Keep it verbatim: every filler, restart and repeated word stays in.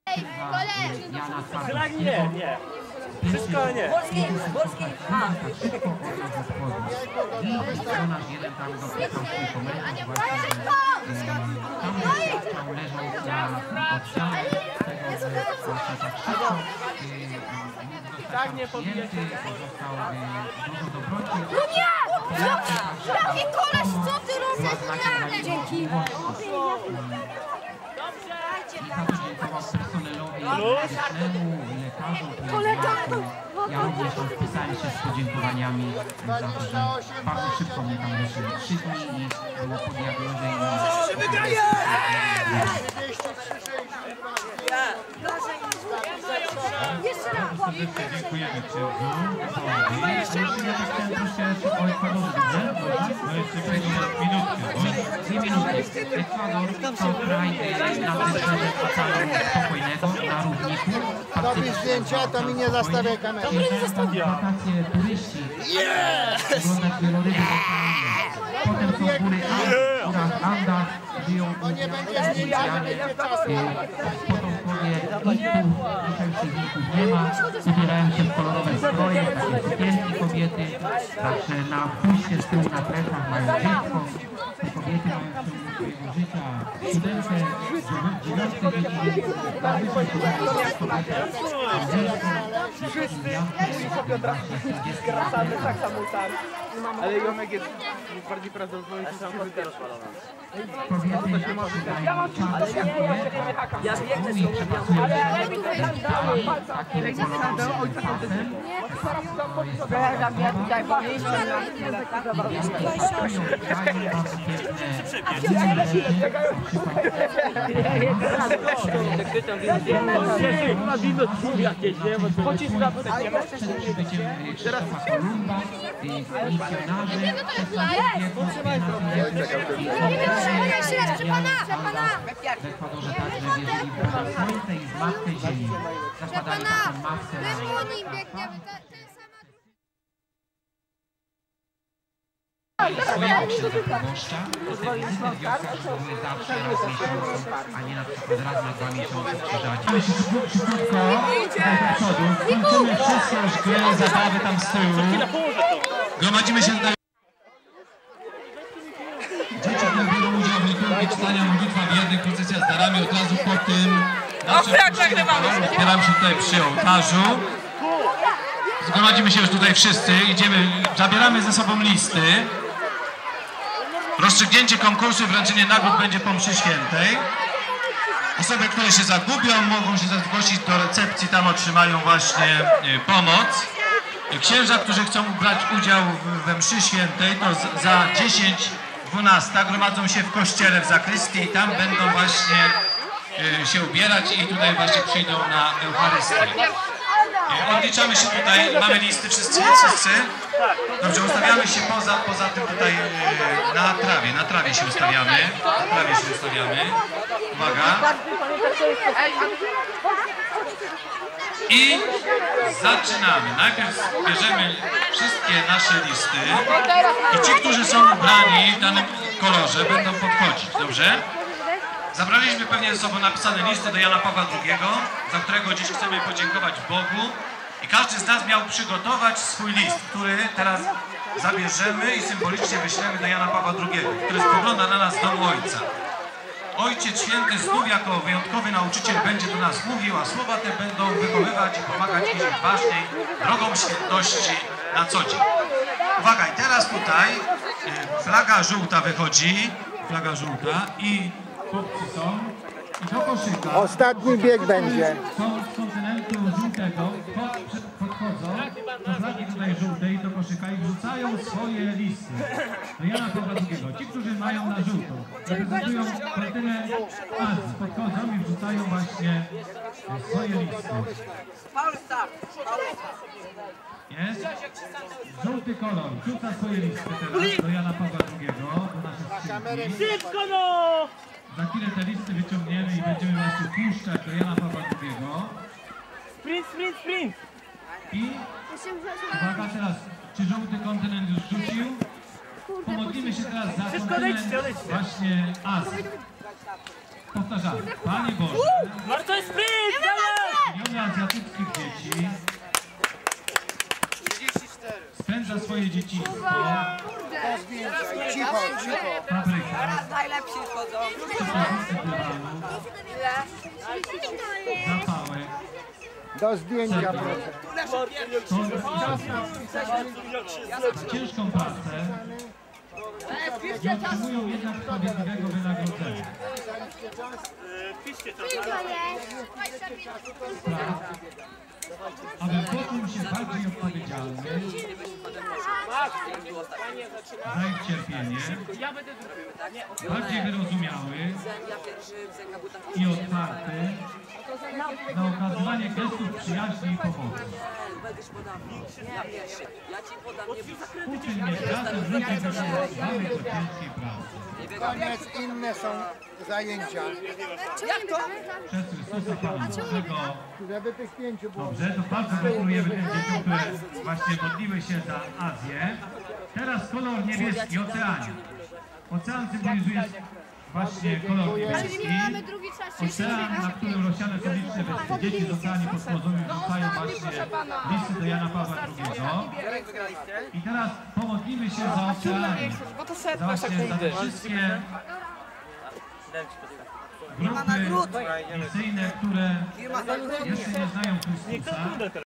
Flag nie, nie. Wszystko nie. Polski, polski. A. I Jonasz jeden tam dopytał swój komentarz właśnie, że tam leżał na oddziale tego właśnie tak szybko. Tak nie pobijecie. Został dużo dobroci. No nie! Jaki koleś, co ty robisz? Dzięki. I podziękował personelowi medycznemu, lekarzom, pielęgniarkom. Ja również tam wpisałem się z podziękowaniami za to, że bardzo szybko mnie tam leczyli. Trzy dni i po diagnozie Jeszcze raz. Dziękujemy księdzu. Ja też chciałem troszkę o Ekwadorze, dobrze? No jeszcze minutkę. Dwie minuty. Ekwador to kraj nadwyższony oceanu spokojnego na równiku. Robisz zdjęcia, to mi nie zastawiaj kamery. Wakacje turyści. Oglądać wieloryby w oceanie. Potem są góry Anda, Anda, żyją specjalnie potomkowie wilków. Dzisiaj już tych wilków nie ma. Ubierają się w kolorowe stroje, takie sukienki kobiety. Także na pójście z tyłu na plecach mają dziecko. Te kobiety mają w ciągu swojego życia siódemkę, dziewiątkę dzieci. Wszyscy po Piotra skracamy tak samo tam. Ale Jomek jest bardziej prawdopodobny, że sam kobieta rozpalona. Ja mam ale ja nie wiem, Ja biegnę z tą ale teraz Kolumba i misjonarzy w Ekwadorze także wierzyli w Boże Słońce i w Matkę Ziemi. Zakładali taką maskę na swojego księdza proboszcza, te wizyty w wioskach były zawsze raz w miesiącu, a nie na przykład raz na dwa miesiące krzyżaci. Szybciutko, tutaj do przodu. Kończymy wszystko już grę, zabawy tam z tyłu. Gromadzimy się tutaj. Dzieci tam biorą udział w liturgii czytania modlitwa wiernych, procesja z darami. Od razu po tym naszym zbieramy się tutaj przy ołtarzu. Zgromadzimy się już tutaj wszyscy, idziemy, zabieramy ze sobą listy. Rozstrzygnięcie konkursu i wręczenie nagród będzie po mszy świętej. Osoby, które się zagubią, mogą się zgłosić do recepcji, tam otrzymają właśnie pomoc. Księża, którzy chcą brać udział we mszy świętej, to za dziesięć dwanaście gromadzą się w kościele w zakrystii i tam będą właśnie się ubierać i tutaj właśnie przyjdą na Eucharystię. Odliczamy się tutaj, mamy listy wszyscy, wszyscy. Dobrze, ustawiamy się poza, poza tym tutaj na trawie, na trawie się ustawiamy. Na trawie się ustawiamy. Uwaga. I zaczynamy. Najpierw bierzemy wszystkie nasze listy i ci, którzy są ubrani w danym kolorze, będą podchodzić, dobrze? Zabraliśmy pewnie ze sobą napisane listy do Jana Pawła drugiego, za którego dziś chcemy podziękować Bogu. I każdy z nas miał przygotować swój list, który teraz zabierzemy i symbolicznie wyślemy do Jana Pawła drugiego, który spogląda na nas z domu Ojca. Ojciec Święty znów jako wyjątkowy nauczyciel będzie do nas mówił, a słowa te będą wychowywać i pomagać iść ważniej drogą świętości na co dzień. Uwaga, i teraz tutaj flaga żółta wychodzi, flaga żółta i chłopcy są i do koszyka. Ostatni bieg będzie. Są z kontynentu żółtego, pod, podchodzą do flagi tutaj żółtej, do koszyka i wrzucają swoje listy do Jana Pawła drugiego. Ci, którzy mają na żółto, reprezentują kontynent Azji, podchodzą i wrzucają właśnie swoje listy. Jest? Żółty kolor, wrzuca swoje listy teraz do Jana Pawła drugiego, do naszych skrzynki. Szybko no! Za chwilę te listy wyciągniemy i będziemy właśnie puszczać do Jana Pawła drugiego. Sprint, sprint, sprint! I uwaga teraz, czy żółty kontynent już rzucił? Pomodlimy się teraz za Wszystko kontynent odejdźcie, odejdźcie. właśnie Azji. Powtarzamy. Panie Boże, Marto jest sprint! miliony azjatyckich dzieci spędza swoje dzieciństwo Cicho, cicho. w fabrykach, Najlepsi wchodzą. zapałek, Do zdjęcia proszę. to ciężką pracę nie otrzymują jednak sprawiedliwego wynagrodzenia. Aby poczuł się bardziej odpowiedzialny za ich cierpienie, bardziej wyrozumiały i otwarty na okazywanie gestów przyjaźni i pomocy. Uczyń mnie czasem życia wykorzystywamy do ciężkiej pracy. Koniec, inne są zajęcia. Przez Chrystusa Pana Bożego. Żeby tych pięciu było. Dobrze, to bardzo gratulujemy tym dzieciom, które właśnie modliły się za Azję. Teraz kolor niebieski, oceanie. Ocean symbolizuje właśnie kolor niebieski. Ocean, na którym rozsiane są liczne wyspy. Dzieci z oceanie podchłodzonymi rzucają właśnie listy do Jana Pawła drugiego. I teraz pomodlimy się za oceanie. Za właśnie za te wszystkie grupy misyjne, które jeszcze nie znają Chrystusa.